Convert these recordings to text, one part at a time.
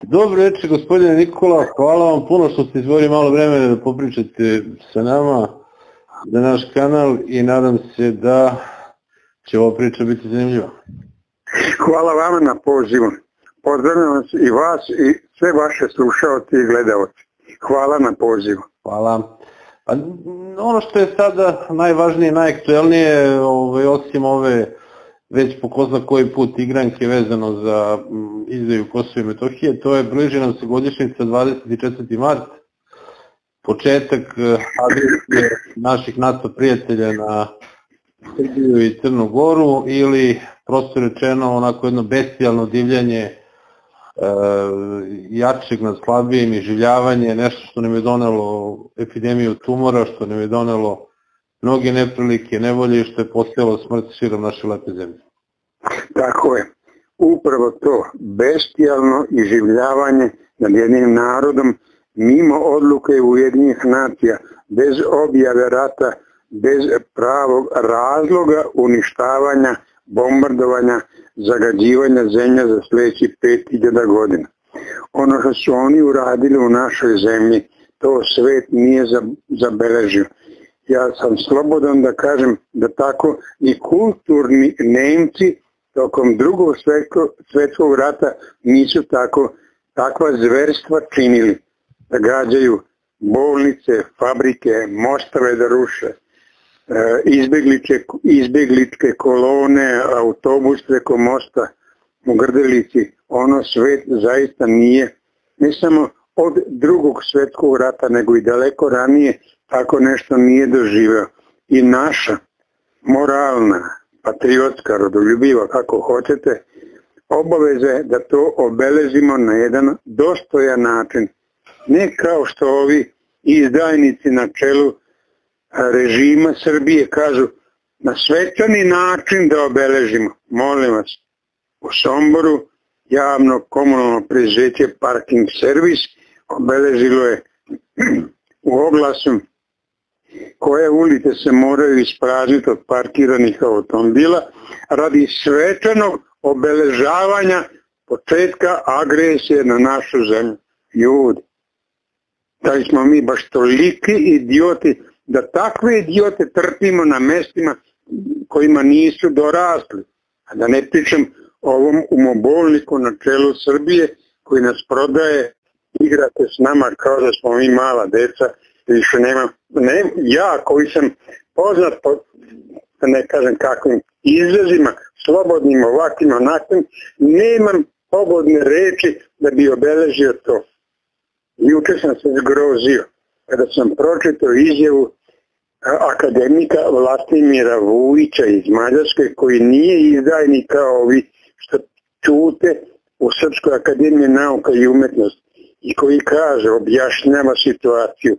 Dobro večer, gospodine Nikola, hvala vam puno što ste izvojili malo vremena da popričate sa nama za naš kanal i nadam se da će ova priča biti zanimljiva. Hvala vama na pozivu. Pozdravljam vas i vas i sve vaše slušaoci i gledaoci. Hvala na pozivu. Hvala. Pa, ono što je sada najvažnije i najaktuelnije, osim ove već po ko zna koji put igranke vezano za izdaju Kosova i Metohije, to je bliži nam se godišnjica 24. mart, početak agresije naših NATO prijatelja na Srbiju i Crnu Goru, ili prosto rečeno onako jedno bestijalno divljanje jačeg nad slabijim, iživljavanje, nešto što nam je donelo epidemiju tumora, što nam je donelo mnoge neprilike, nevolje i što je postojalo smrt širom naše lepe zemlje. Tako je. Upravo to bestijalno iživljavanje nad jednim narodom mimo odluke Ujedinjenih nacija, bez objave rata, bez pravog razloga uništavanja, bombardovanja, zagađivanja zemlja za sljedećih 5000 godina. Ono što su oni uradili u našoj zemlji, to svet nije zabeležio. Ja sam slobodan da kažem da tako i kulturni Nemci tokom Drugog svjetskog rata nisu takva zverstva činili. Da gađaju bolnice, fabrike, mostove da ruše, izbjegličke kolone, autobus preko mosta u Grdelici. Ono svet zaista nije, ne samo od Drugog svjetskog rata, nego i daleko ranije tako nešto nije doživeo. I naša moralna, patriotska, rodoljubiva, kako hoćete, obaveza je da to obeležimo na jedan dostojan način. Ne kao što ovi izdajnici na čelu režima Srbije kažu na svečani način da obeležimo. Molim vas, u Somboru javno komunalno preduzeće Parking Servis obeležilo je u oglasu koje ulice se moraju isprazniti od parkiranih automobila radi svečanog obeležavanja početka agresije na našu zemlju. Ljudi, da li smo mi baš toliki idioti da takve idiote trpimo na mestima kojima nisu dorasli? A da ne pričam o ovom umobolniku na čelu Srbije koji nas prodaje, igrate s nama kao da smo mi mala deca. Više nema, ja koji sam poznat po, da ne kažem kakvim izrazima, slobodnim, ovakvim, onakvim, nemam pogodne reči da bi obeležio to. Juče sam se zgrozio kada sam pročitao izjavu akademika Vlastimira Vujića iz Mađarske, koji nije izdajnik kao ovi što čute u Srpskoj akademiji nauka i umetnosti, i koji kaže, objašnjava situaciju.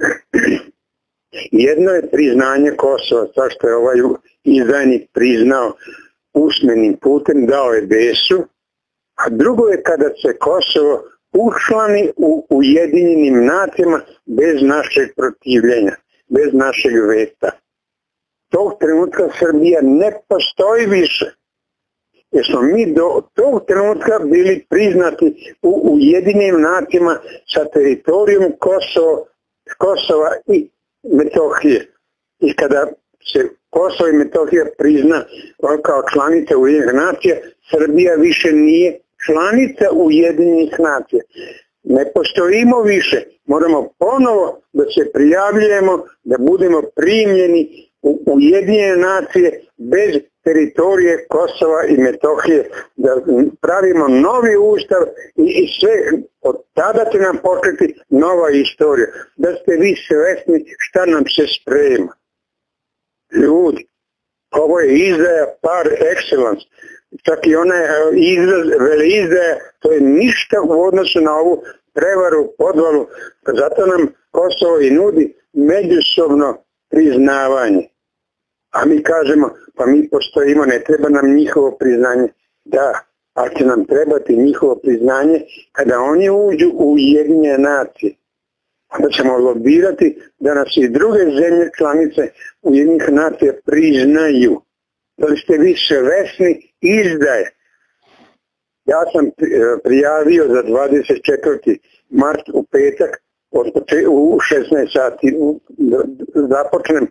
Jedno je priznanje Kosova, sa što je ovaj izdajnik priznao usmenim putem, dao je Desu, a drugo je kada se Kosovo učlani u Ujedinjenim nacijama bez našeg protivljenja, bez našeg veta. Tog trenutka Srbija ne postoji više. Jer smo mi do tog trenutka bili priznati u Ujedinjenim nacijama sa teritorijom Kosova i Metohije. I kada se Kosovo i Metohija prizna kao članica Ujedinjenih nacija, Srbija više nije članica Ujedinjenih nacija. Ne postojimo više. Moramo ponovo da se prijavljujemo, da budemo primljeni u Ujedinjene nacije bez teritorije Kosova i Metohije, da pravimo novi ustav i sve, od tada će nam početi nova istorija. Da ste vi svesni šta nam se sprema. Ljudi, ovo je izdaja par excellence. Čak i onaj izraz veleizdaja, to je ništa u odnosu na ovu prevaru, podvalu. Zato nam Kosovo i nudi međusobno priznavanje. A mi kažemo, pa mi postojimo, ne treba nam njihovo priznanje. Da, ali će nam trebati njihovo priznanje kada oni uđu u Ujedinjene nacije. Onda ćemo lobirati da nas i druge zemlje članice Ujedinjenih nacija priznaju. Da li ste vi svesni izdaje? Ja sam prijavio za 24. mart u petak u 16 sati započnem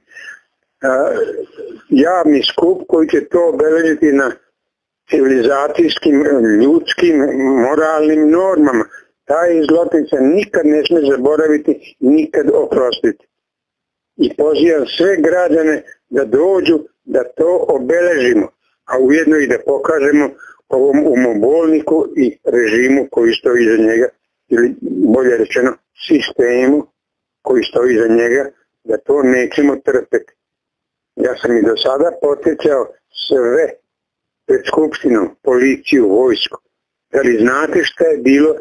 javni skup koji će to obeležiti na civilizacijskim, ljudskim, moralnim normama. Taj zločin se nikad ne smije zaboraviti, nikad oprostiti. I pozivam sve građane da dođu, da to obeležimo, a ujedno i da pokažemo ovom umobolniku i režimu koji stoji iza njega, ili bolje rečeno sistemu koji stoji iza njega, da to nećemo trpeti. Ja sam i do sada podsjećao sve pred skupštinom, policiju, vojsku. Da li znate šta je bilo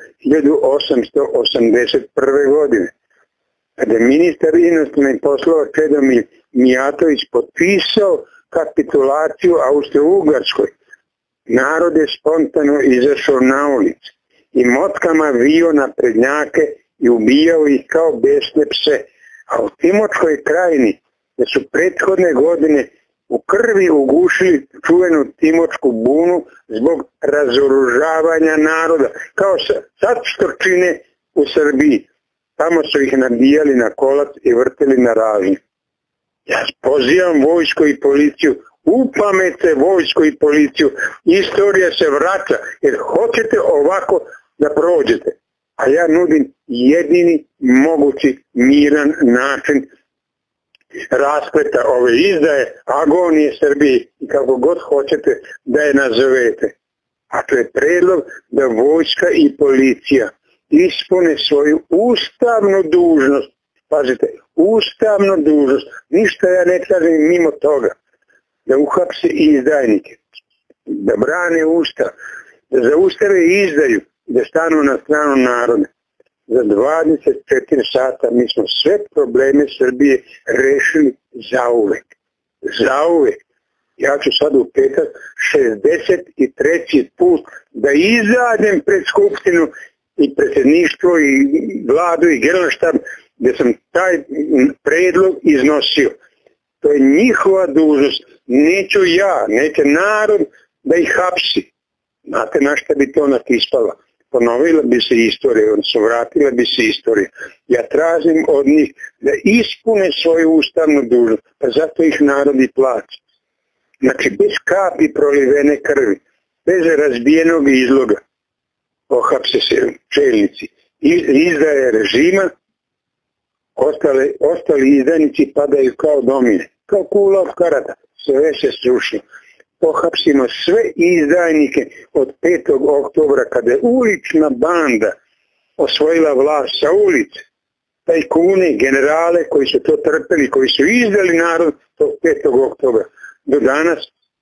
1881. godine? Kada je ministar inostranih poslova Čedomir Mijatović potpisao kapitulaciju Austro-Ugarskoj, narod je spontano izašao na ulicu i motkama vio na prednjake i ubijao ih kao besne pse. A u Timočkoj krajini, da su prethodne godine u krvi ugušili čuvenu Timočku bunu zbog razoružavanja naroda, kao sad što čine u Srbiji. Tamo su ih nabijali na kolac i vrtili na ražnju. Ja pozivam vojsku i policiju, upamete vojsku i policiju, istorija se vraća, jer hoćete ovako da prođete. A ja nudim jedini mogući miran način raspleta ove izdaje, agonije Srbije i kako god hoćete da je nazovete. A to je predlog da vojska i policija ispune svoju ustavnu dužnost. Pazite, ustavnu dužnost. Ništa ja ne tražim mimo toga. Da uhapse izdajnike, da brane ustav, da zaustave izdaju, da stanu na stranu naroda. Za 24 sata mi smo sve probleme Srbije rešili zauvek. Zauvek. Ja ću sad u petak 63. put da izađem pred skupštinu i predsjedništvo i vladu i generalštab gdje sam taj predlog iznosio. To je njihova dužnost. Neću ja, neće narod da ih hapsi. Znate na šta bi to natispala? Ponovila bi se istorija, odnosno vratila bi se istorija. Ja tražim od njih da ispune svoju ustavnu dužnost, pa zato ih narod i plaća. Znači, bez kapi prolivene krvi, bez razbijenog izloga, ohapse se čelnici. Izdaje režima, ostali izdajnici padaju kao domine, kao kula od karata, sve se sruši. Pohapsimo sve izdajnike od 5. oktobra kada je ulična banda osvojila vlast sa ulice. Tajkune, generale koji su to trpeli, koji su izdali narod tog 5. oktobra. Do danas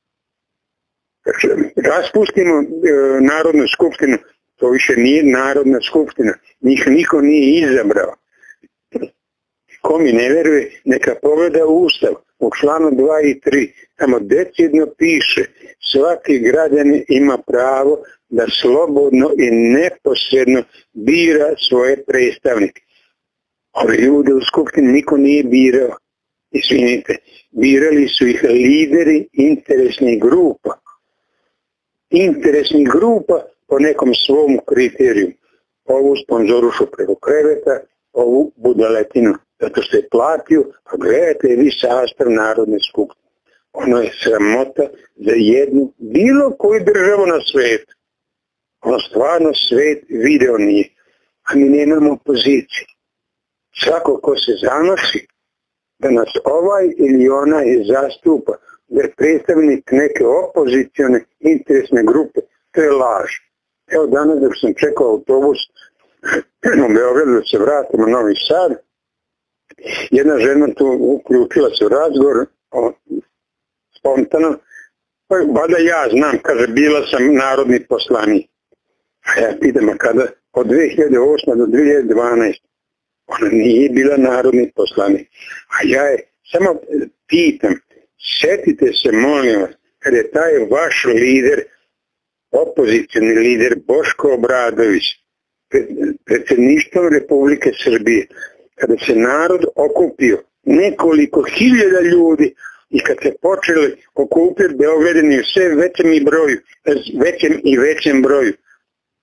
raspustimo Narodnu skupštinu, to više nije Narodna skupština, njih niko nije izabrao. Ko mi ne veruje, neka pogleda Ustav. U članu 2 i 3 tamo decidno piše svaki građanin ima pravo da slobodno i neposredno bira svoje predstavnike. Ove ljude u skupštini niko nije birao. Izvinite, birali su ih lideri interesnih grupa. Interesnih grupa po nekom svom kriteriju. Ovu sponzorušu preko kreveta, ovu budaletinu. Zato što je platio, pa gledajte vi sastav Narodne skupštine. Ono je sramota za jednu, bilo koju državu na svijetu. Ono stvarno svijet video nije. A mi nemamo opoziciju. Svako ko se zanosi da nas ovaj ili onaj zastupa, da je predstavnik neke opozicione interesne grupe, to je laž. Evo danas dok sam čekao autobus u Beogradu da se vratimo u Novi Sad, jedna žena tu uključila se u razgovor, spontano, vada ja znam, kaže, bila sam narodni poslanik. A ja pitam, a kada od 2008. do 2012. ona nije bila narodni poslanik. A ja je samo pitam, sjetite se, molim vas, kada je taj vaš lider, opozicijni lider Boško Obradović, predsjedništvom Republike Srbije, kada se narod okupio nekoliko hiljada ljudi i kad se počeli okupiti Beogradini u sve većem i većem broju,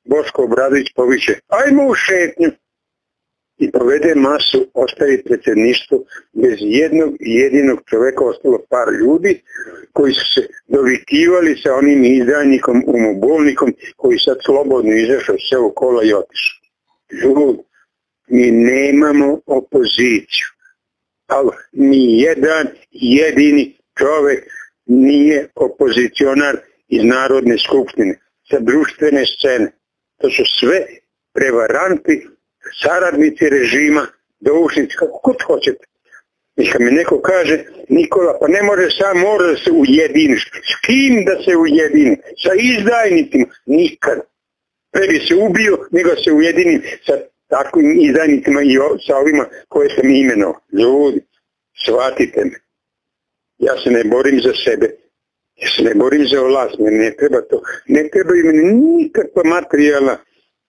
Boško Obradović poviše, ajmo u šetnju. I povede masu, ostavi predsjedništvo, bez jednog jedinog čoveka, ostalo par ljudi koji su se dovikivali sa onim izdajnikom, umobolnikom, koji sad slobodno izašao sve u kola i otišao. Ljudi, mi nemamo opoziciju. Ali ni jedan jedini čovek nije opozicionar iz Narodne skupštine, sa društvene scene. To su sve prevaranti, saradnici režima, doušnici, kako kod hoćete. I kad mi neko kaže, Nikola, pa ne može sam, mora da se ujediniš. S kim da se ujedini? Sa izdajnicima? Nikad. Pre bi se ubio, nego se ujedinim sa takvim izdajnicima i sa ovima koje sam imenovao. Ljudi, shvatite me. Ja se ne borim za sebe. Ja se ne borim za vlast. Ne treba to. Ne treba im nikakva materijalna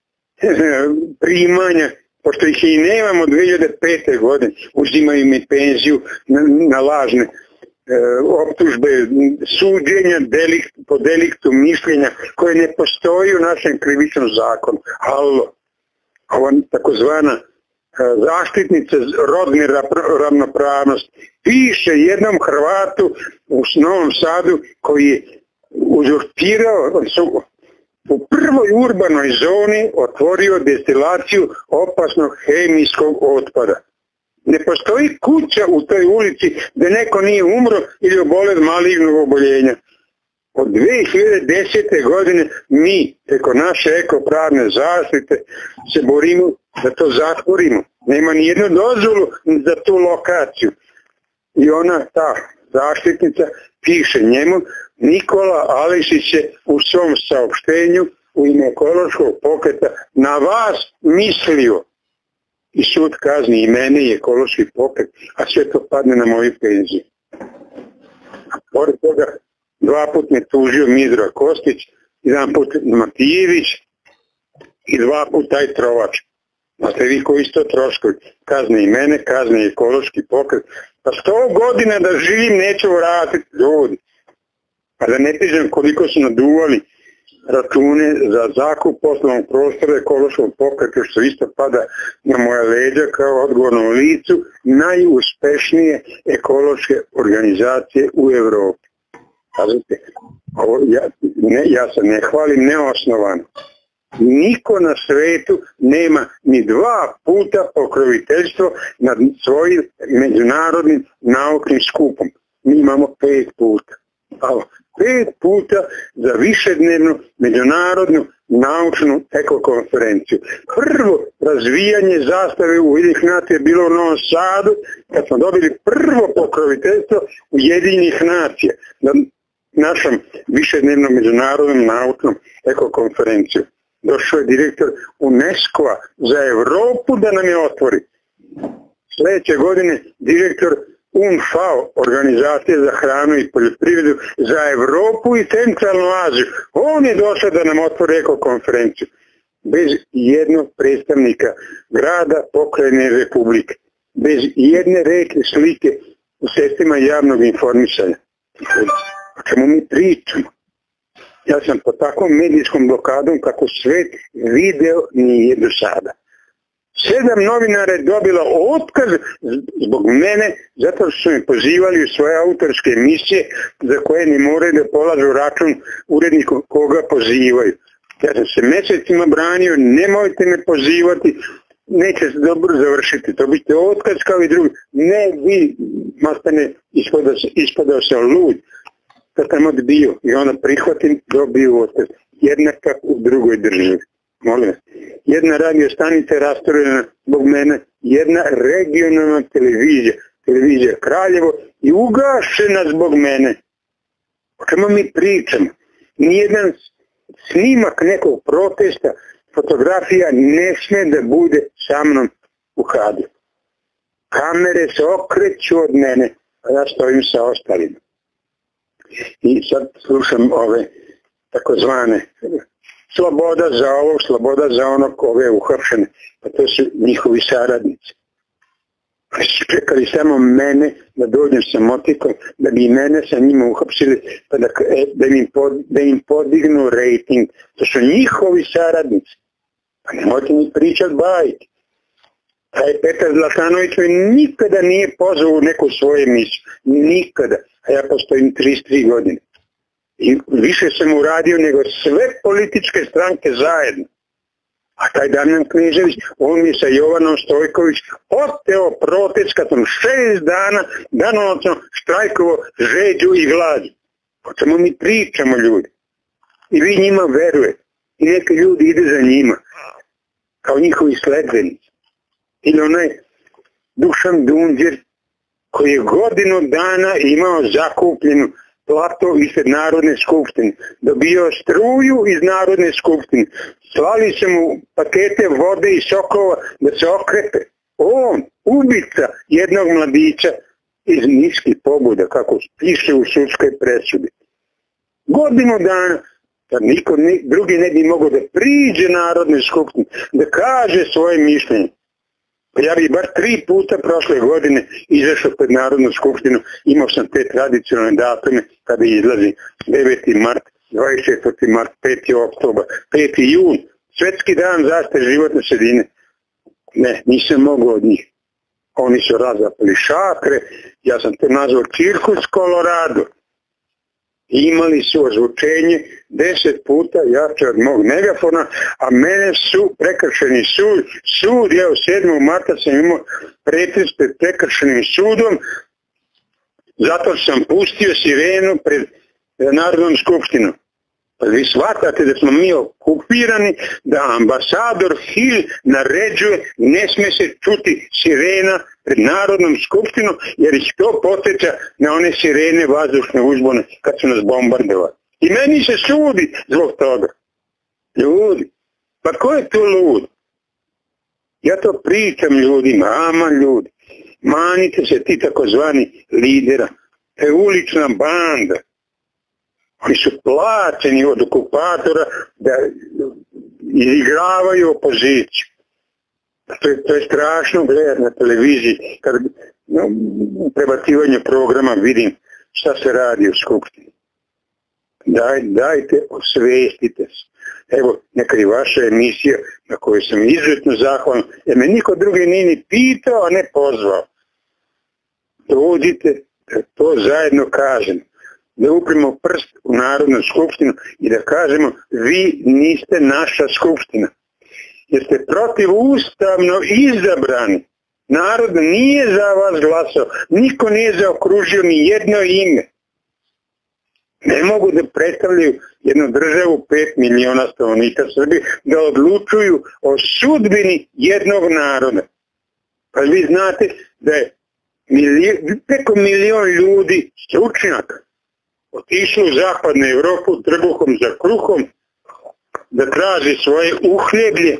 primanja, pošto ih i nemamo 2005. godine, uzimaju mi penziju na lažne optužbe, suđenja po deliktu mišljenja koje ne postoji u našem krivičnom zakonu. Halo, ova takozvana zaštitnica rodne ravnopravnosti piše jednom Hrvatu u Novom Sadu koji je uzurpirao, u prvoj urbanoj zoni otvorio destilaciju opasnog hemijskog otpada. Ne postoji kuća u toj ulici da neko nije umro ili oboleo od malignog oboljenja. Od 2010. godine mi, preko naše ekopravne zaštite, se borimo da to zatvorimo. Nema ni jednu dozvolu za tu lokaciju. I ona, ta zaštitnica, piše njemu, Nikola Aleksić je u svom saopštenju u ime ekološkog pokreta na vas mislio. I sud kazni i mene i ekološki pokret, a sve to padne na moju penziju. A pored toga, 2 put me tužio Midro Kostić, 1 put Matijević i 2 put taj Trovač. Znate vi koji su to troškovi? Kazne i mene, kazne i ekološki pokret. Pa 100 godina da živim neću vratiti, ljudi. Pa da ne pišem koliko su naduvali račune za zakup poslovnog prostora ekološkog pokreta, što isto pada na moja leđa kao odgovornom licu najuspešnije ekološke organizacije u Evropi. Pazite, ja se ne hvalim neosnovano. Niko na svetu nema ni 2 puta pokroviteljstvo nad svojim međunarodnim naučnim skupom. Mi imamo 5 puta. 5 puta za višednevnu međunarodnu naučnu ekokonferenciju. Prvo razvijanje zastave UN je bilo u Novom Sadu, kad smo dobili prvo pokroviteljstvo Ujedinjenih nacija na našom višednevnom međunarodnom naučnom ekokonferenciju. Došao je direktor UNESCO-a za Evropu da nam je otvori. Sljedeće godine direktor UNFAO, organizacije za hranu i poljoprivredu za Evropu i centralnu Aziju. On je došao da nam otvori ekokonferenciju. Bez jednog predstavnika grada, pokrajine, republike. Bez jedne reke, slike u sredstvima javnog informisanja. O čemu mi pričamo? Ja sam pod takvom medijskom blokadom kako svet video nije do sada. 7 novinara je dobila otkaz zbog mene, zato što su me pozivali u svoje autorske emisije za koje ne moraju da polažu račun uredniku koga pozivaju. Ja sam se mesecima branio, nemojte me pozivati, neće se dobro završiti, to biti otkaz kao i drugi. Ne, vi, mastane, ispadao sam lud. Kad sam odbio i onda prihvatim, dobiju otkaz. Jednaka u drugoj državi. Molim vas. Jedna radio stanica je rasturena zbog mene, jedna regionalna televizija Kraljevo i ugašena zbog mene. O čemu mi pričamo? Nijedan snimak nekog protesta, fotografija ne sme da bude sa mnom u kadru. Kamere se okreću od mene, a ja stojim sa ostalima. I sad slušam ove takozvane sloboda za ovo, sloboda za ono, ove uhapšene. Pa to su njihovi saradnici. Su čekali samo mene da dođem sa motikom, da bi mene sa njima uhapsili, pa da im podignu rejting. To su njihovi saradnici. Pa nemojte mi pričati bajke. Taj Petar Zlatanović me nikada nije pozvao u neku svoju emisiju. Nikada. A ja postojim 33 godine. I više sam uradio nego sve političke stranke zajedno. A taj Damjan Knežević, on mi sa Jovanom Stojković oteo protest kad sam 6 dana danonoćno štrajkovo žeđu i glađu. O čemu mi pričamo, ljudi? I vi njima verujete. I neki ljudi ide za njima. Kao njihovi sledbenici. Ili onaj Dušan Dunđer koji je godinu dana imao zakupljenu plato ispred Narodne skupštine, dobio struju iz Narodne skupštine, slali se mu pakete vode i sokova da se okrepe. On, ubica jednog mladića iz niskih pobuda, kako piše u sudskoj presudi. Godinu dana, kad niko drugi ne bi mogao da priđe Narodne skupštine, da kaže svoje mišljenje. Ja bih bar 3 puta prošle godine izašao pred Narodnu skupštinu, imao sam te tradicionalne datume kada izlazi 9. mart, 24. mart, 5. oktobar, 5. jun, svetski dan zaštite životne sredine. Ne, nisam mogao od njih. Oni su razapali šakre, ja sam to nazvao cirkus Colorado. Imali su ozvučenje 10 puta jače od mog megafona, a mene su prekršeni sud, ja u 7. marta sam imao pretres pred prekršenim sudom, zato sam pustio sirenu pred Narodnom skupštinom. Pa vi shvatate da smo mi okupirani, da ambasador Hill naređuje, ne sme se čuti sirena pred Narodnom skupštinom, jer ih to podsjeća na one sirene vazdušne uzbune kad su nas bombardovali. I meni se sudi zbog toga. Ljudi, pa ko je tu lud? Ja to pričam ljudima, ljudi. Manite se ti takozvani lidera. To je ulična banda. Oni su plaćeni od okupatora da izigravaju opoziciju. To je strašno gledati na televiziji. Kad u prebacivanju programa vidim šta se radi u skupštini. Dajte, osvestite se. Evo, neka i vaša emisija na kojoj sam izuzetno zahvalan, jer me niko drugi nije ni pitao, a ne pozvao. Dođite da to zajedno kažem. Da upremo prst u Narodnu skupštinu i da kažemo vi niste naša skupština. Jer ste protivustavno izabrani. Narod nije za vas glasao. Niko nije zaokružio ni jedno ime. Ne mogu da predstavljaju jednu državu 5 miliona stanovnika Srbije da odlučuju o sudbini jednog naroda. Pa vi znate da je preko 1 milion ljudi stručnjaka otišli u zapadnu Evropu trbuhom za kruhom da traži svoje uhljeblje.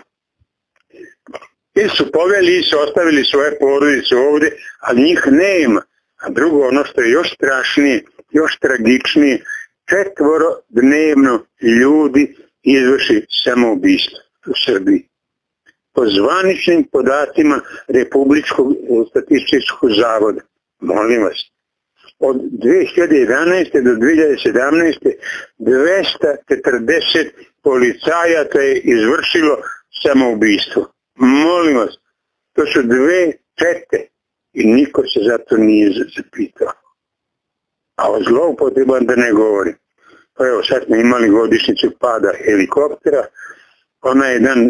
Ili su poveli i su ostavili svoje porodice ovdje, ali njih nema. A drugo, ono što je još strašnije, još tragičnije, 4 dnevno ljudi izvrši samoubistvo u Srbiji. Po zvaničnim podacima Republičkog statističkog zavoda. Molim vas. Od 2011. do 2017. 240 policajaca je izvršilo samoubistvo. Molim vas, to su 2 čete i niko se za to nije zapitao. A o zloupotrebama da ne govorim. Pa evo, sad smo imali godišnjicu pada helikoptera, ona je jedan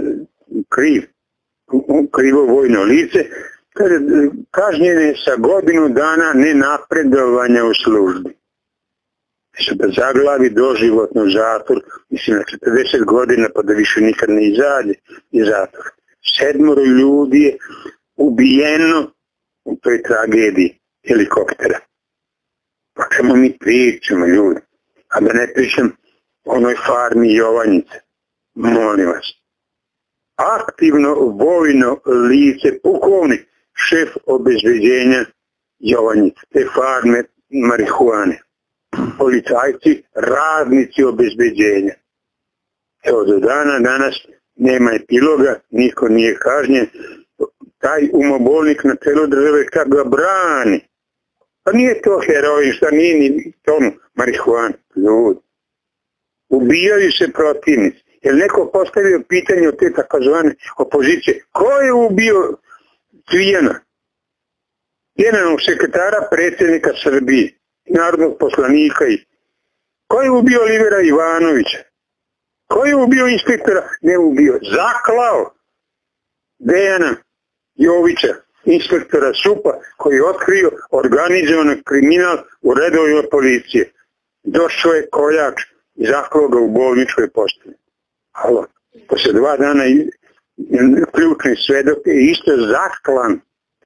krivo vojno lice, kažnjene sa godinu dana nenapredovanja u službi. Da zaglavi doživotno u zatvor, mislim na 40 godina pa da više nikad ne izađe iz zatvora. 7 ljudi je ubijeno u toj tragediji helikoptera. Pa čemu mi pričamo, ljudi? A da ne pričam o onoj farmi Jovanjice. Molim vas. Aktivno vojno lice, pukovnik, šef obezbeđenja Jovanjice, te farme marihuane. Policajci, radnici obezbeđenja. Evo, do dana danas nema epiloga, niko nije kažnjen. taj umobolnik na čelu države kad ga brani. Pa nije to heroin, šta nije ni tonu marihuana, ljudi. Ubijaju se protivnici. Jer neko postavio pitanje od te takozvane opozicije, ko je ubio Cvijana? Generalnog sekretara predsjednika Srbije, narodnog poslanika i ko je ubio Olivera Ivanovića? Ko je ubio inspektora? Ne ubio, zaklao Dejana Jovića, inspektora SUP-a, koji je otkrio organizovan kriminal u redovima policije. Došao je koljač i zaklao ga u bolničkoj postaji. Alo, posle 2 dana ključni svedok je isto zaklan.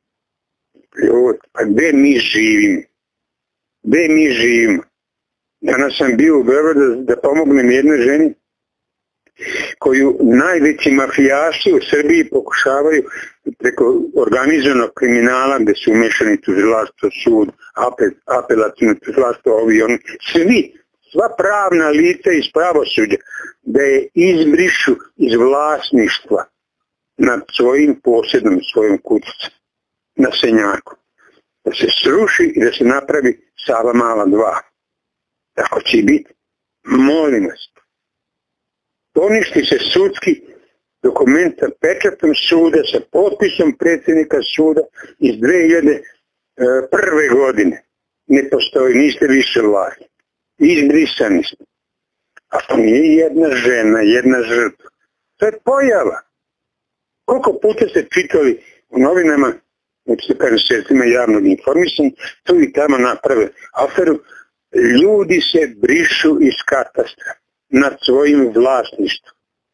Pa gde mi živimo? Gde mi živimo? Danas sam bio u Beogradu da pomognem jednoj ženi koju najveći mafijaši u Srbiji pokušavaju preko organizovanog kriminala gde su umešani tužilaštvo, sud, apelacijno tužilaštvo, ovi oni, sva pravna lica iz pravosuđa, da je izbrišu iz vlasništva nad svojim posjedom, svojom kućicom, na Senjaku. Da se sruši i da se napravi Sava Mala 2. Tako će biti. Molim vas. Poništi se sudski dokument sa pečatom suda, sa potpisom predsjednika suda iz 2001. godine. Ne postoji, niste više vlasti. Izbrisani ste. A to nije jedna žena, jedna žrtva. To je pojava. Koliko puta ste čitali u novinama, neću kažem sredstvima javnog informisanja, tu i tamo naprave aferu, ljudi se brišu iz katastra nad svojim vlasništvom.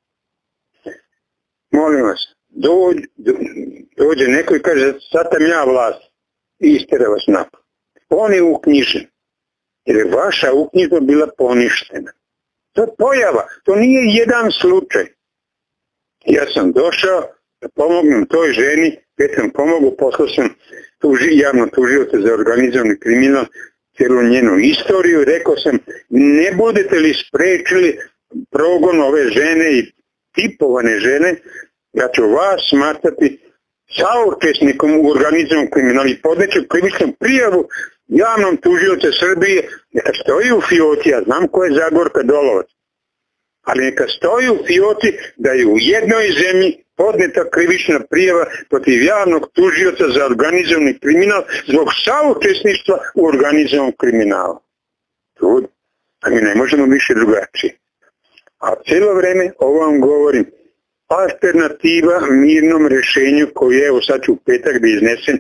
Molim vas, dođe neko i kaže, sad sam ja vlast, i istere vas napad. On je uknjižen, jer je vaša uknjižba bila poništena. To je pojava, to nije jedan slučaj. Ja sam došao da pomognem toj ženi, već sam pomogao, poslao sam javno tužioca za organizovani kriminal, cijelu njenu istoriju, rekao sam, ne budete li sprečili progon ove žene i tipovane žene, ja ću vas smatrati saučesnikom u organizovanom kriminalu i podneću krivičnu prijavu javnom tužiocu Srbije, neka stoji u fioci, ja znam ko je Zagorka Dolovac, ali neka stoji u fioci da je u jednoj zemlji podneta krivična prijava protiv javnog tužioca za organizovani kriminal zbog saučesništva u organizovanom kriminalu. A mi ne možemo više drugačije. A cijelo vreme ovo vam govorim, alternativa mirnom rješenju koji je, evo sad ću u petak da iznesem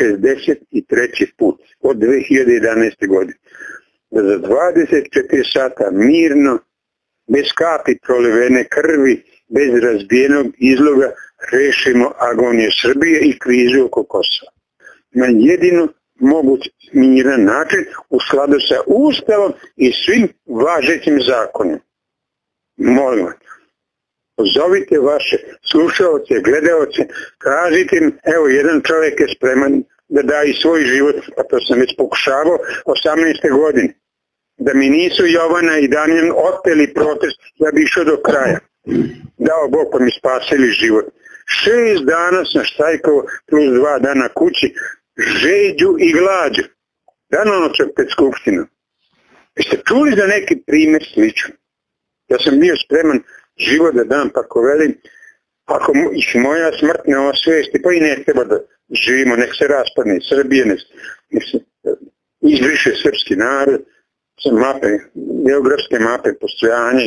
63. put od 2011. godine. Da za 24 sata mirno, bez kapi prolivene krvi, bez razbijenog izloga rešimo agoniju Srbije i krizu oko Kosova. Na jedino moguć miran način u skladu sa Ustavom i svim važećim zakonima. Molim vas, pozovite vaše slušaoce, gledaoce, kažite im, evo jedan čovjek je spreman da da i svoj život, a to sam već pokušavao 18. godine. Da mi nisu Jovana i Damjan oteli protest da bi išao do kraja. Dao Bog pa mi spasili život. 6 dana sam štajkao plus 2 dana kući, žeđu i glađu. Danonoćak pred skupštinom. Jeste čuli za neki primjer sličan? Ja sam bio spreman život da dam, pa ako velim, ako ih moja smrt ne osvijesti, pa i ne treba da živimo, nek se raspadne Srbije, nek se izbriše srpski narod, mape, geografske mape postojanja,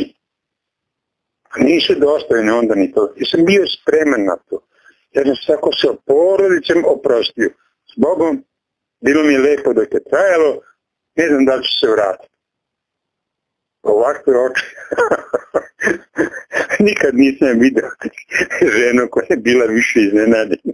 a nisu dostojene onda ni to. Ja sam bio spreman na to. Ja sam se tako sa porodicom oprostio. S Bogom, bilo mi je lepo dok je trajalo, ne znam da li ću se vratiti. Ovakve oči. Nikad nisam vidio ženu koja je bila više iznenađena.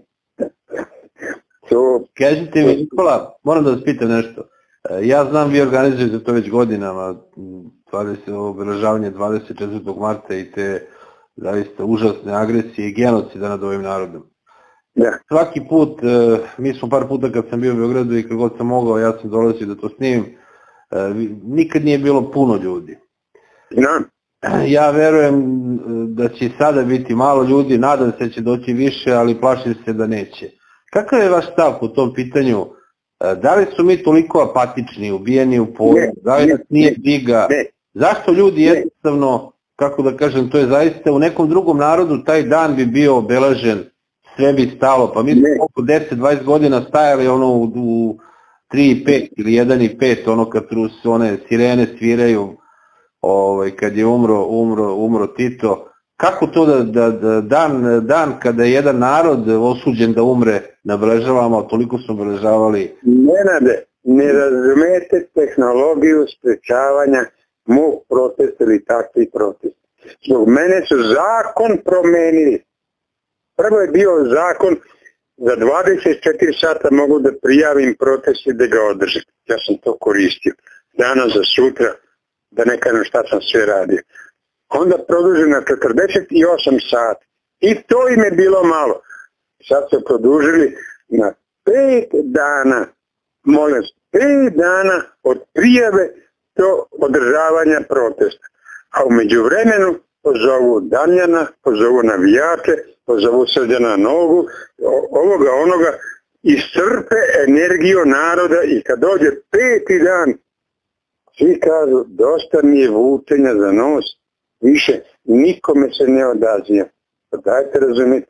Kažite mi, Nikola, moram da vas pitam nešto. Ja znam vi organizujete to već godinama, obeležavanje 24. marta i te zaista užasne agresije i genocida nad ovim narodom. Da. Svaki put, mi smo par puta kad sam bio u Beogradu i kad god sam mogao, ja sam dolazio da to snimim, nikad nije bilo puno ljudi. Znam. Ja verujem da će sada biti malo ljudi, nadam se da će doći više, ali plašim se da neće. Kakav je vaš stav po tom pitanju? Da li su mi toliko apatični, ubijeni u polu? Da li nas nije briga? Zašto ljudi jednostavno, kako da kažem, to je zaista u nekom drugom narodu taj dan bi bio obeležen, sve bi stalo, pa mi smo oko 10-20 godina stajali ono u 3:05 ili 1:05, ono kad one sirene sviraju, kad je umro Tito. Kako to da dan kada je jedan narod osuđen da umre nabeležavamo, a toliko smo obeležavali? Nenade, ne razumete tehnologiju sprečavanja mog protesta ili takvih protesta. Zbog mene su zakon promenili. Prvo je bio zakon za 24 sata mogu da prijavim protest i da ga održim. Ja sam to koristio. Danas za sutra, da ne kažem šta sam sve radio. Onda produženo na 48 sati. I to im je bilo malo. Sad su produžili na 5 dana. Molim, 5 dana od prijave do održavanja protesta. A u međuvremenu pozovu Damjana, pozovu navijače, pozovu Srđana Nogu, ovoga onoga, iscrpe energiju naroda i kad dođe 5. dan, svi kažu dosta mi je vučenja za nos, više nikome se ne odaziva. Dajte razumjeti,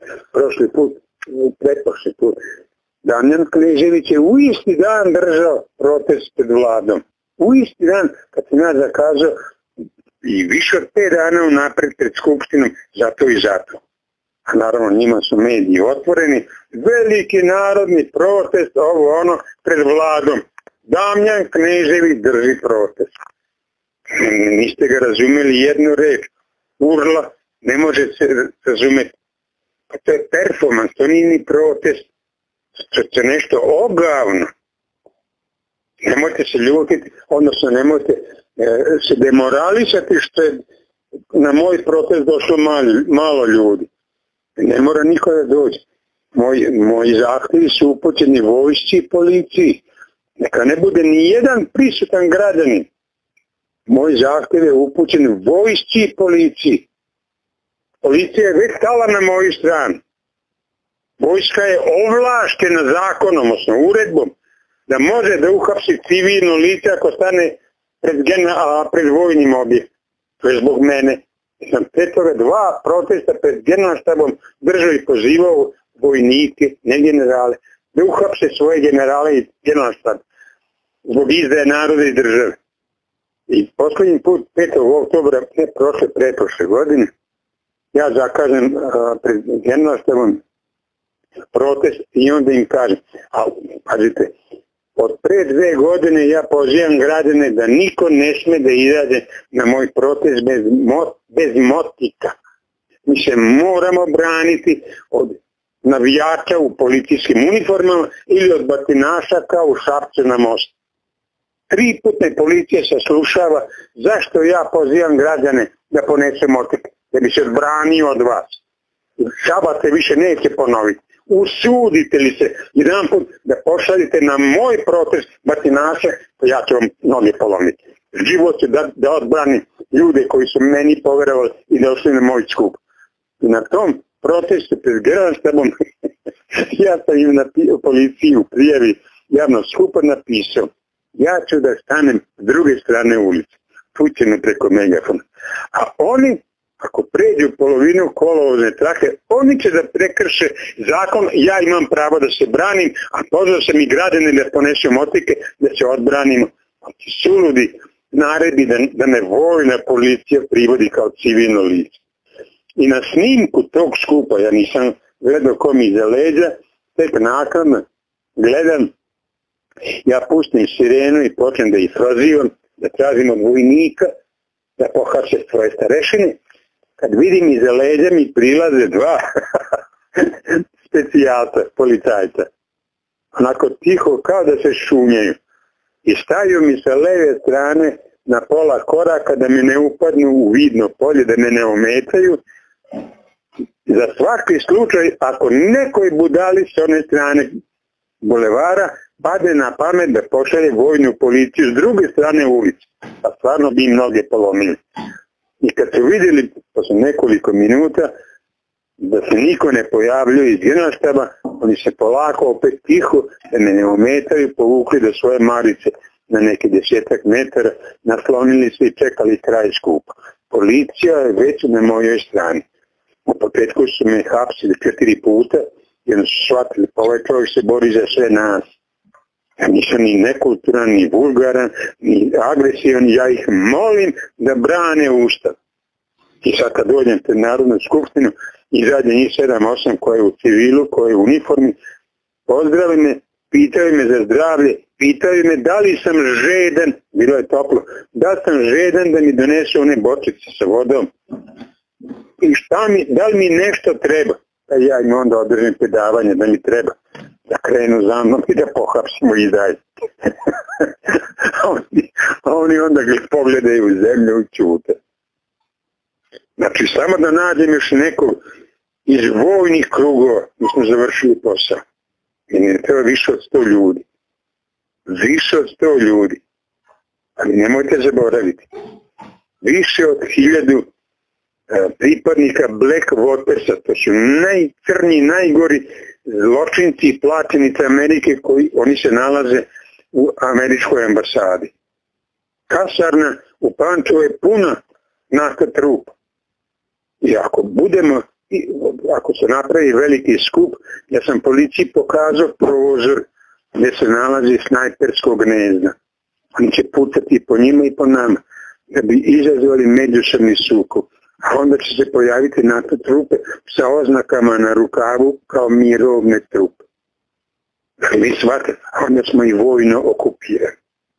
pretprošli put, Damjan Knežević je u isti dan držao protest pred vladom. U isti dan, kad sam ja zakazao, i više od 5 dana unapred pred skupštinom, zato i zato. A naravno njima su mediji otvoreni, veliki narodni protest, ovo ono, pred vladom. Damjan Knežević drži protest. Niste ga razumeli jednu reč. Urla, ne može se razumeti. Pa to je performans, to nije ni protest. To je nešto ogavno. Nemojte se ljutiti, odnosno nemojte se demoralisati što je na moj protest došlo malo ljudi. Ne mora niko da dođe. Moji zahtjevi su upućeni vojsci i policiji. Neka ne bude ni jedan prisutan građanin. Moj zahtjev je upućen vojsci i policiji. Policija je već stala na moju stranu. Vojska je ovlaštena zakonom, odnosno uredbom, da može da uhapsi civilno lice ako stane pred vojnim objektom. To je zbog mene. Sam pre toga 2 protesta pred generalštabom držao i pozivao vojnike, ne generale, da uhapse svoje generale i generalštab zbog izdaje naroda i države. I poslednji put 5. oktobra, pretprošle godine, ja zakažem pred generalštabom protest i onda im kažem, a pazite, od pre 2 godine ja pozivam građane da niko ne sme da izađe na moj protest bez motika. Mi se moramo braniti od navijača u policijskim uniformama ili od batinaša kao u Šapcu na mostu. 3 puta policija se slušava zašto ja pozivam građane da ponesu motike, da bi se odbranio od vas. Šabac se više neće ponoviti. Usudite li se jedan put da pošaljite na moj protest batinaše, pa ja ću vam noge polomiti. Život ću da odbranim ljude koji su meni poverovali i došli na moj skup. I na tom protestu pred generalštabom ja sam im u policiji u prijavi javno skupa napisao, ja ću da stanem s druge strane ulice, pućeno preko megafona. A oni, ako pređu polovinu kolovozne trake, oni će da prekrše zakon, ja imam pravo da se branim, a pozvao sam i građane da ponesu motike, da se odbranimo. Znači, suludi naredi da me vojna policija privodi kao civilno lice. I na snimku tog skupa, ja nisam gledao kom iza leđa, tek nakon gledam, ja pustim sirenu i počnem da ih prozivam, da tražim od vojnika, da pohapse svoje starešine. Kad vidim iza leđa mi prilaze 2 specijalca, policajca. Onako tiho kao da se šunjaju. I staju mi sa leve strane na pola koraka da mi ne upadnu u vidno polje, da me ne ometaju. Za svaki slučaj, ako nekoj budali s one strane bulevara pade na pamet da pošalje vojnu policiju s druge strane ulice, pa stvarno bi im noge polomili. I kad su vidjeli po posle nekoliko minuta, da se niko ne pojavljuje iz Generalštaba, oni se polako opet tiho, da me ne ometaju, povukli do svoje marice na neki 10 metara, naslonili se i čekali kraj skupa. Policija je već na mojoj strani. U početku su me hapsili 4 puta, jer su shvatili, pa ovaj čovjek se bori za sve nas. Ja nisam ni nekulturan, ni vulgaran, ni agresivan, ja ih molim da brane Ustav. I sad kad dođem pred Narodnu skupštinu, izađe njih 7-8 koje je u civilu, koje je u uniformi, pozdravi me, pitaju me za zdravlje, pitaju me da li sam žedan, bilo je toplo, da sam žedan da mi donesu one bočice sa vodom. I da li mi nešto treba? Pa ja im onda održim predavanje da mi treba. Da krenu za mnom i da pohapsimo i dalje. Oni onda pogledaju u zemlju i čute. Znači, samo da nađem još nekog iz vojnih krugova, mi smo završili posao. I ne treba više od 100 ljudi. Više od 100 ljudi. Ali nemojte zaboraviti. Više od 1000 pripadnika Black Watersa, to su najcrnji, najgori zločinci i plaćenice Amerike koji oni se nalaze u američkoj ambasadi. Kasarna u Pančevu je puna NATO trupa. I ako se napravi veliki skup, ja sam policiji pokazao prozor gdje se nalazi snajpersko gnezda. Oni će pucati po njima i po nama, da bi izazvali međusobni sukob. A onda će se pojaviti NATO trupe sa oznakama na rukavu kao mirovne trupe. Vi shvatate, onda smo i vojno okupirani.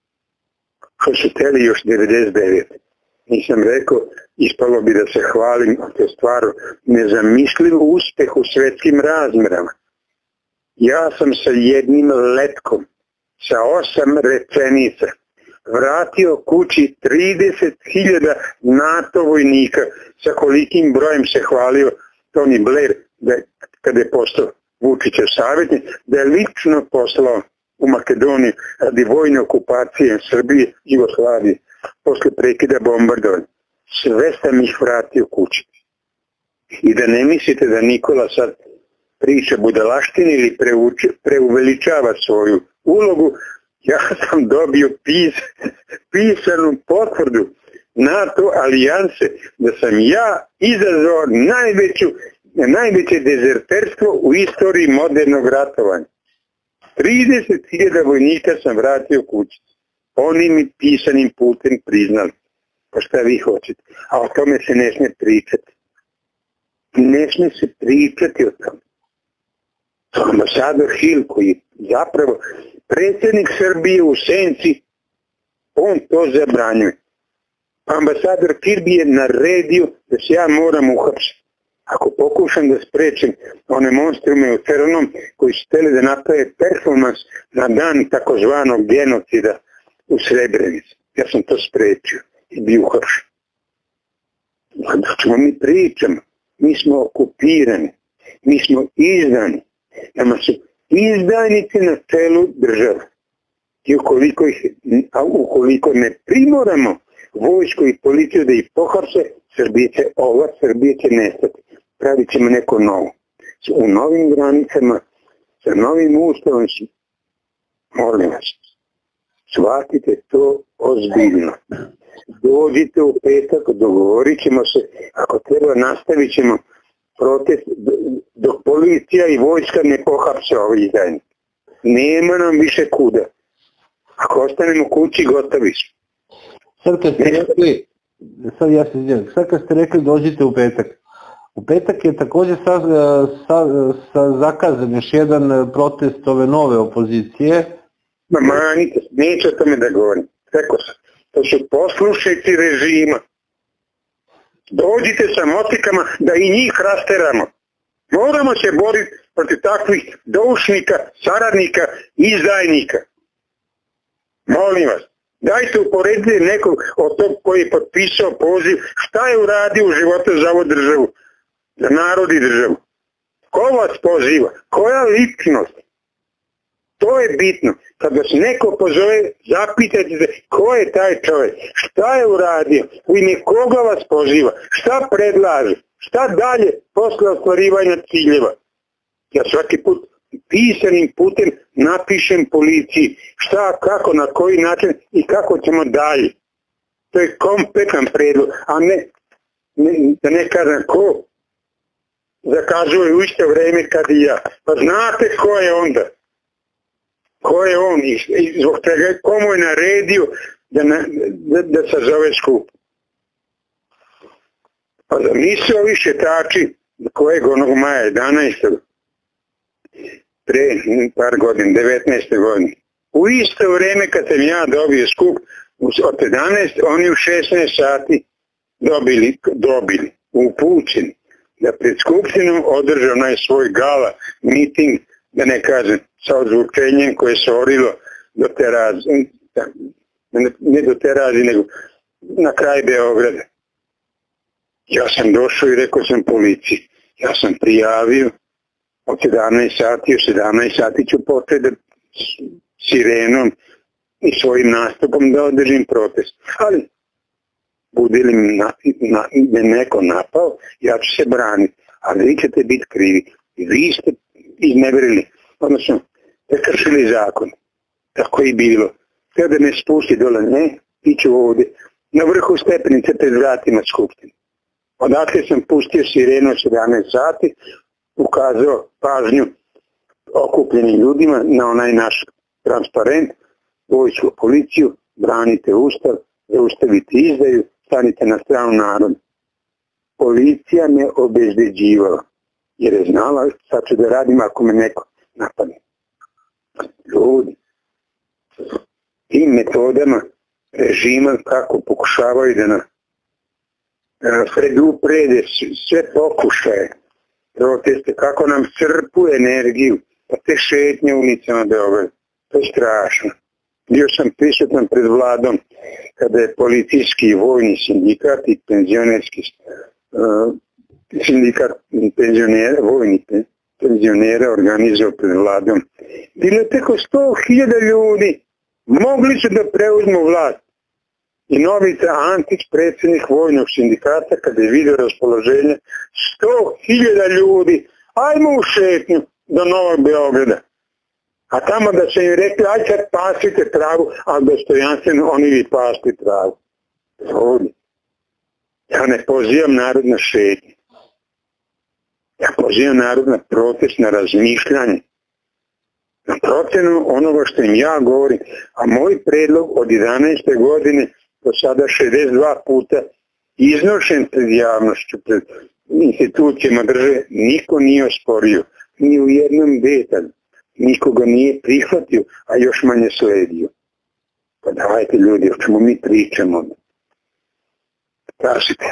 Što su teli još 99. Nisam rekao, ispalo bi da se hvalim, a to je stvarno nezamisliv uspeh u svetskim razmerama. Ja sam sa jednim letkom, sa 8 rečenica, vratio kući 30.000 NATO vojnika, sa kolikim brojem se hvalio Tony Blair kada je postao Vučićev savjetnik, da je lično poslao u Makedoniju radi vojne okupacije Srbije i Jugoslavije posle prekida bombardovanja. Sve sam ih vratio kući. I da ne mislite da Nikola sad priča budalaštini ili preuveličava svoju ulogu, ja sam dobio pisanu potvrdu NATO alijanse da sam ja izazvao najveće dezerterstvo u istoriji modernog ratovanja. 30.000 vojnika sam vratio kući. Oni mi pisanim putem priznali. Pa šta vi hoćete? A o tome se ne smije pričati. Ne smije se pričati o tome. Ambasador Hill, koji je zapravo predsjednik Srbije u senci, on to zabranjuje. Ambasador Kirby je naredio da se ja moram uhapsiti. Ako pokušam da sprečem one monstrume u crnom koji su htjeli da naprave performans na dan takozvanog genocida u Srebrenici. Ja sam to sprečio i bio uhapšen. Dok ćemo mi pričamo, mi smo okupirani, mi smo izdani. Nama su izdajnici na celu državu. I ukoliko ne primoramo vojsku i policiju da ih pohapse, Srbije će nestati. Pravit ćemo neko novo. U novim granicama, sa novim ustavom, molim vas, shvatite to ozbiljno. Dođite u petak, dogovorit ćemo se, ako treba nastavit ćemo protest dok policija i vojska ne pohapse ovih dana. Nema nam više kuda. Ako ostanemo kući, gotovi smo. Sad kad ste rekli dođite u petak. U petak je također zakazan još jedan protest ove nove opozicije. Neću o tome da govorim. Rekao sam, to su poslušnici režima. Dođite sa motikama da i njih rasteramo. Moramo se boriti protiv takvih doušnika, saradnika, izdajnika. Molim vas, dajte uporedite nekog od tog koji je potpisao poziv, šta je uradio u životu za ovu državu, za narod i državu. Ko vas poziva? Koja ličnost? To je bitno. kad vas neko pozove, zapitajte se ko je taj čovjek, šta je uradio, u ime koga vas poziva, šta predlaže, šta dalje posle ostvarivanja ciljeva. Ja svaki put pisanim putem napišem policiji šta, kako, na koji način i kako ćemo dalje. To je kompletan predlog, a ne, da ne kažem ko zakazuje u isto vreme kad i ja. Pa znate ko je onda? Ko je on i zbog toga komu je naredio da sazove skup? Pa da nisu ovi šetači kojeg onog maja 11. pre par godina, 19. godine. U isto vreme kad sam ja dobio skup od 11, oni u 16 sati dobili upućeni da pred skupštinom održa onaj svoj gala miting, da ne kažem, sa ozvučenjem koje se orilo do Terazi, ne do Terazi, nego na kraj Beograda. Ja sam došao i rekao sam policiji, ja sam prijavio od 17 sati, u 17 sati ću početi sirenom i svojim nastupom da održim protest. Ali bude li me neko napao, ja ću se braniti, ali vi ćete biti krivi. Vi ste izneverili, odnosno prekršili zakon. Tako je bilo. Htio da me spusti dole, ne, ti ću ovdje, na vrhu stepenice pred vratima skupštine. Odakle sam pustio sirenu 17 sati, ukazao pažnju okupljenim ljudima na onaj naš transparent, vojsku, policiju, branite ustav, zaustavite izdaju, stanite na stranu naroda. Policija me obezbeđivala, jer je znala šta ću da radim ako me neko napadne. Ljudi, tim metodama režima kako pokušavaju da nas preduprede sve pokušaje, proteste, kako nam crpu energiju, pa te šetnje ulicama Beograda. To je strašno. Bio sam prisutan pred vladom kada je policijski i vojni sindikat i penzionerski sindikat penzionera, vojni penzionera organizao pred vladom. Bilo je preko 100.000 ljudi. Mogli su da preuzmu vlast. I Novica Antić, predsjednik vojnog sindikata, kada je vidio raspoloženje, 100.000 ljudi, ajmo u šetnju do Novog Beograda. A tamo da se im rekli, aj sad pasite travu, a dostojanstveno oni vi pasti travu. Ljudi, ja ne pozivam narod na šetnje. Ja pozivam narod na protest, na razmišljanje. Na procenu onoga što im ja govorim. A moj predlog od 11. godine do sada 62 puta iznošen pred javnošću, pred institucijama države, niko nije osporio. Ni u jednom detalju. Nikoga nije prihvatio, a još manje sledio. Pa davajte ljudi, o čemu mi pričamo. Kažite.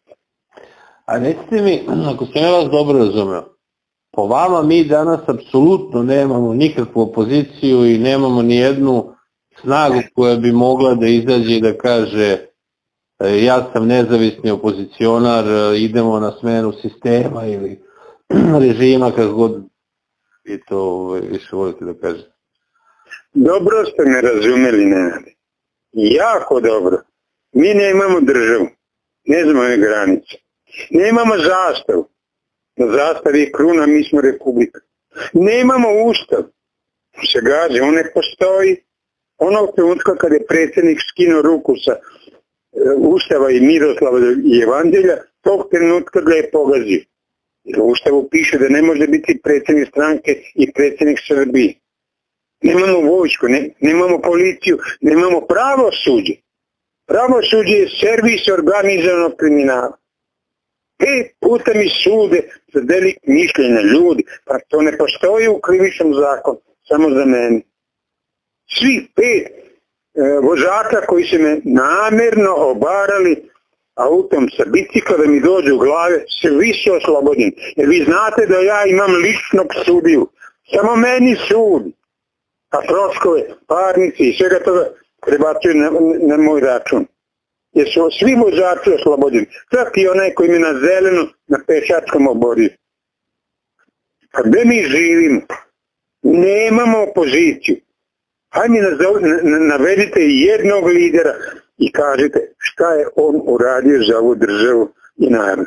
A recite mi, ako sam ja vas dobro razumeo, po vama mi danas apsolutno nemamo nikakvu opoziciju i nemamo ni jednu snagu koja bi mogla da izađe i da kaže ja sam nezavisni opozicionar, idemo na smenu sistema ili režima, kako god vi to više volite da kažete. Dobro ste me razumeli, Nenade. Jako dobro. Mi nemamo državu, ne znamo ove granice. Nemamo zastavu. Na zastavi je kruna, mi smo republika. Nemamo ustav. Se gazi, on ne postoji. Onog trenutka kada je predsjednik skinuo ruku sa Ustava i Miroslava i Evanđelja, tog trenutka ga je pogazio. Jer u Ustavu piše da ne može biti predsjednik stranke i predsjednik Srbije. Nemamo vojsku, nemamo policiju, nemamo pravosuđe. Pravosuđe je servis organizovanog kriminala. 5 puta mi sude za delikt mišljenja ljudi, pa to ne postoji u krivičnom zakonu, samo za mene. Svi 5 vozača koji su me namjerno obarali autom sa bicikla da mi dođu u glave, svi su oslobođeni. Jer vi znate da ja imam ličnog sudiju. Samo meni sudi. A troškove, parnici i svega toga prebacuju na moj račun. Jer su svi vozači oslobođeni. Čak i onaj koji mi na zelenu na pešačkom oborio. A gde mi živimo? Nemamo opoziciju. Hajde navedite jednog lidera i kažite šta je on uradio za ovu državu i narod.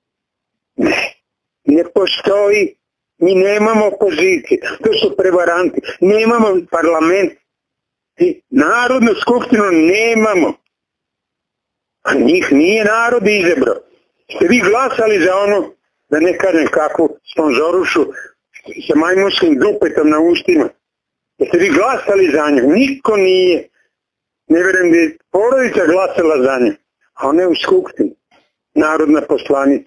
Ne postoji, mi nemamo opozicije, to su prevaranti, nemamo parlament, i narodnu skupštinu nemamo, a njih nije narod izabrao. Ste vi glasali za ono, da ne kažem kakvu sponzorušu sa majmunskim dupetom na ustima, jeste vi glasali za nju? Niko nije. Ne vjerujem da je porodica glasala za nju, a ona je u skupštini, narodna poslanica.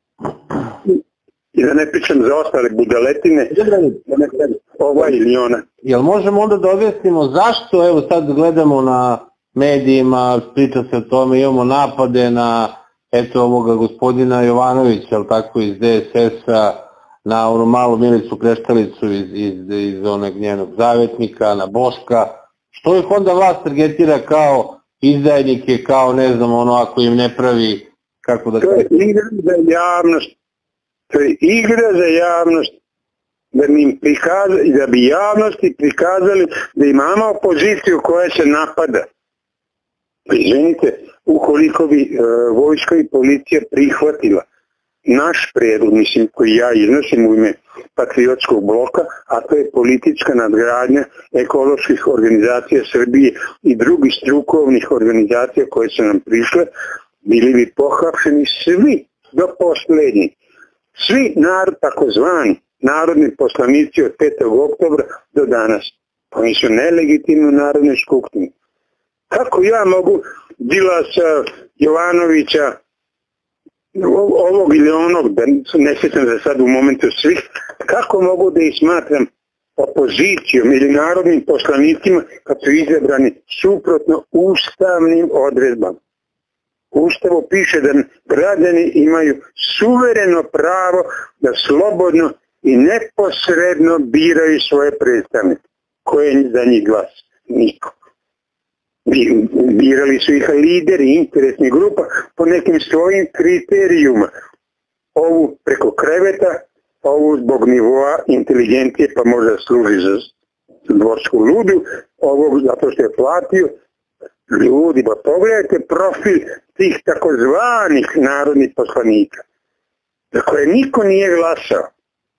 I da ne pričam za ostale budaletine, da ne kažem ova ili ona. Jel možemo onda da objasnimo zašto, evo sad gledamo na medijima, priča se o tome, imamo napade na eto ovoga gospodina Jovanovića, jel tako, iz DSS-a, na onu malu Milicu Kreštalicu iz onog njenog zavetnika, na Boška, što ih onda vlast targetira kao izdajnike, kao ne znam ono ako im ne pravi, kako da... To je igra za javnost, to je igra za javnost, da bi javnosti prikazali da imamo opoziciju koja se napada. Izvinite, ukoliko bi vojska i policija prihvatila naš predlog, mislim, koji ja iznosim u ime Patriotskog bloka, a to je politička nadgradnja ekoloških organizacija Srbije i drugih strukovnih organizacija koje su nam prišle, bili bi pohapšeni svi do poslednjih. Svi takozvani narodni poslanici od 5. oktobra do danas. Oni su nelegitimni u Narodnoj skupštini. Kako ja mogu Đilasa, Jovanovića, ovog ili onog, da ne sjećam za sad u momentu svih, kako mogu da ih smatram opozicijom ili narodnim poslanicima kad su izabrani suprotno ustavnim odredbama? U Ustavu piše da građani imaju suvereno pravo da slobodno i neposredno biraju svoje predstavnike. Ko je za njih glas? Niko. Birali su ih lideri interesnih grupa po nekim svojim kriterijuma. Ovu preko kreveta, ovu zbog nivoa inteligencije pa možda služi za dvorsku ludu, ovog zato što je platio. Ljudi, pa pogledajte profil tih takozvanih narodnih poslanika za koje niko nije glasao.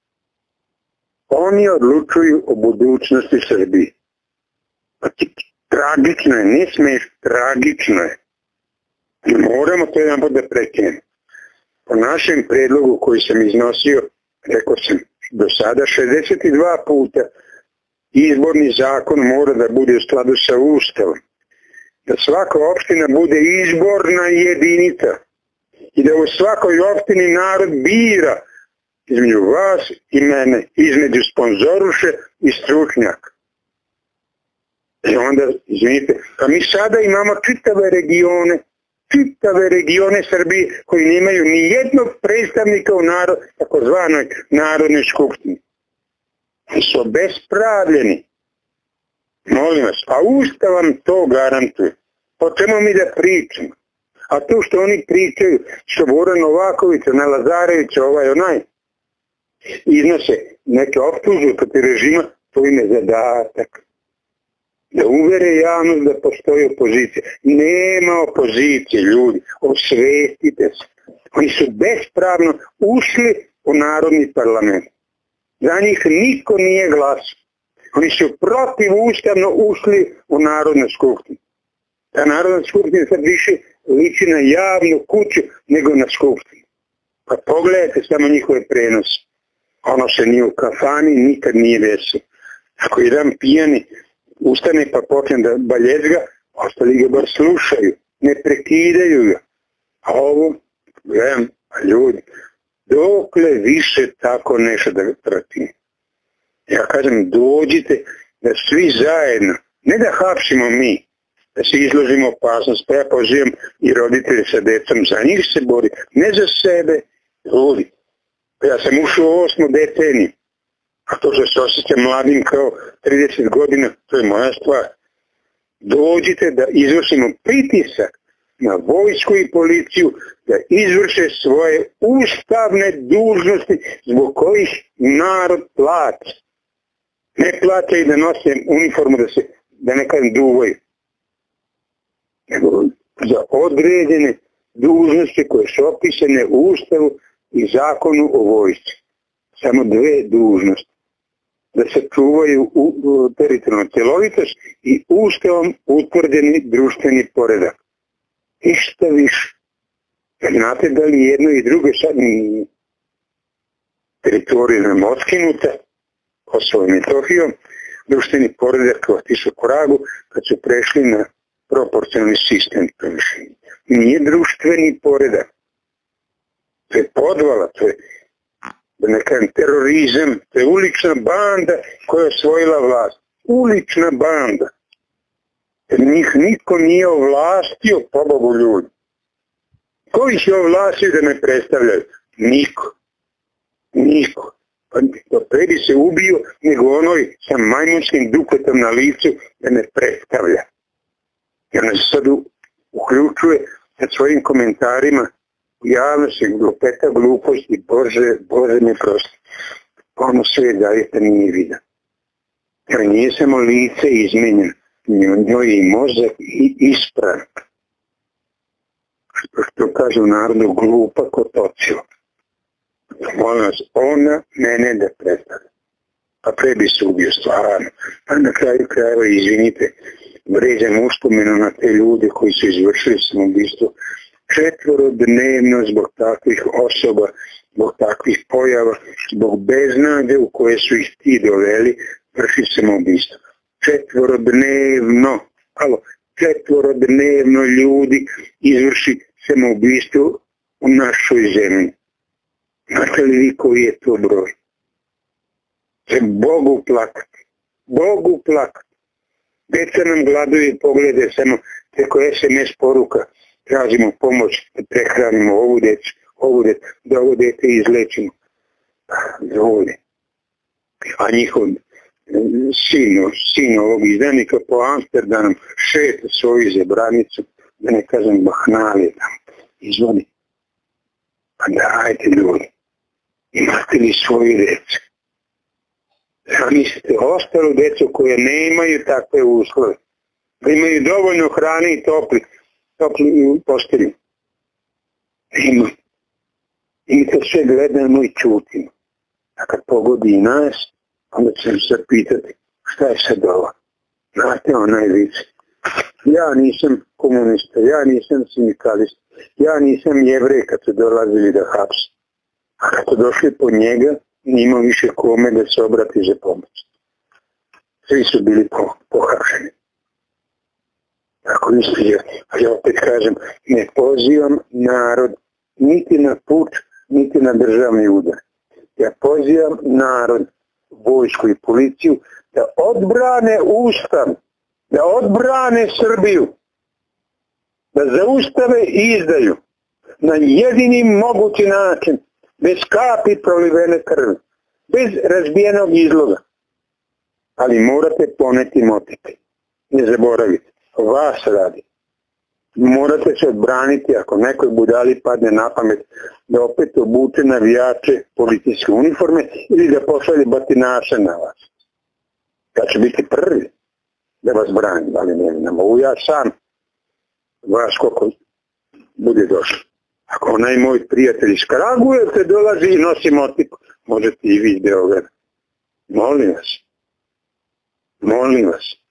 Oni odlučuju o budućnosti Srbije. Tragično je, ne smiješ, tragično je. I moramo to jedan put da prekinemo. Po našem predlogu koji sam iznosio, rekao sam do sada 62 puta, izborni zakon mora da bude u skladu sa Ustavom. Da svaka opština bude izborna jedinica i da u svakoj opštini narod bira između vas i mene, između sponzoruše i stručnjaka. I onda, izvinite, pa mi sada imamo čitave regione Srbije koji nemaju ni jednog predstavnika u takozvanoj Narodnoj skupštini. Oni su obespravljeni. Molim vas, a Ustav vam to garantuje. O čemu mi da pričamo? A to što oni pričaju, što Bora Novakovića, na Lazarevića, onaj, iznose neke optužbe protiv režima, to im je zadatak. Da uvere javnost da postoji opozicija. Nema opozicije, ljudi, osvestite se. Oni su bespravno ušli u Narodni parlament. Za njih niko nije glasao. Oni su protivustavno ušli u Narodnu skupštinu. Ta Narodna skupština sad više liči na javnu kuću nego na skupštinu. Pa pogledajte samo njihove prenose. Ono se ni u kafani nikad nije desilo. Ako jedan pijani ustane pa počne da baljezga, ostali ga bar slušaju, ne prekidaju ga. A ovo, gledam, ljudi, dokle više tako nešto da pratim. Ja kažem, dođite da svi zajedno, ne da hapsimo mi, da se izložimo opasnost, pa ja pozivam i roditelje sa decom, za njih se bori, ne za sebe, ljudi. Ja sam ušao u 8. deceniju, a to što se osjećam mladim kao 30 godina, to je moja stvar. Dođite da izvršimo pritisak na vojsku i policiju da izvrše svoje ustavne dužnosti zbog kojih narod plaća. Ne plaća i da nose uniformu da se da ne kažem duvaju, nego za određene dužnosti koje su opisane u Ustavu i Zakonu o vojsci. Samo dve dužnosti. Da se čuvaju teritorijalna cjelovitost i Ustavom utvrđeni društveni poredak. Ništa više. Znate da li jedno i drugo sad teritorija nam otkinuta, Kosovo i Metohijom, društveni poredak otišao k vragu kad su prešli na proporcionalni sistem. Nije društveni poredak. To je podvala, to je, da ne kažem, terorizam, to je ulična banda koja je osvojila vlast. Ulična banda. Jer njih niko nije ovlastio, pobogu ljudi. Ko ih je ovlastio da me predstavljaju? Niko. Niko. Pa pre bi se ubio nego onoj sa majmunskim duketom na licu da me predstavlja. Jer nas sad uključuje sa svojim komentarima u javnosti, glupeta, gluposti, Bože mi prosti. Ono sve zaista nije vidio. Jer nije samo lice izmenjeno, njoj je i mozak i ispravan. Što kaže u narodu, glupa ko tocilo. Molim vas, ona mene da predstavlja. Pa pre bi se ubio stvarno. Pa na kraju krajeva, izvinite, vređam uspomenu na te ljude koji su izvršili samoubistvo 4-dnevno zbog takvih osoba, zbog takvih pojava, zbog beznade u koje su ih ti doveli, vrši samoubistvo. 4-dnevno, 4-dnevno ljudi izvrši samoubistvo u našoj zemlji. Znate li vi koji je to broj? Za Bogu plakati. Bogu plakati. Deca nam gladuju i poglede samo preko SMS poruka. Tražimo pomoć da prehranimo ovu decu, da ovo dete izlečimo. Zvolje. A njihov sin ovog izdanika po Amsterdamu šeta svoju zebranicu, da ne kažem bahnalije tamo. Izvodi. Pa dajte ljudi. Imate li svoju decu? Zamislite, ostalo decu koje ne imaju takve uslove. Da imaju dovoljno hrane i topli postelju. Ima. I mi to sve gledamo i čutimo. A kad pogodi i nas, onda ćemo se pitati šta je sad ovo. Znate onaj vic. Ja nisam komunista, ja nisam sindikalista, ja nisam Jevrej kad su dolazili da hapse. A kad su došli po njega, nima više kome da se obrati za pomoć. Svi su bili pohapšeni. Tako mislio, a ja opet kažem, ne pozivam narod niti na puč, niti na državni udar. Ja pozivam narod, vojsku i policiju da odbrane Ustav, da odbrane Srbiju, da zaustave izdaju na jedini mogući način, bez kapi prolivene krvi, bez razbijenog izloga. Ali morate poneti motike. Ne zaboravite, vas radi. Morate se odbraniti ako nekoj budali padne na pamet da opet obuče navijače policijske uniforme ili da pošalje batinaše na vas. Ja ću biti prvi da vas branim, ali ne mogu ja sam vas koliko bude došlo. Ako onaj moj prijatelj iz Kragujevca dolazi i nosi motiku, možete i vi iz Beograda. Molim vas.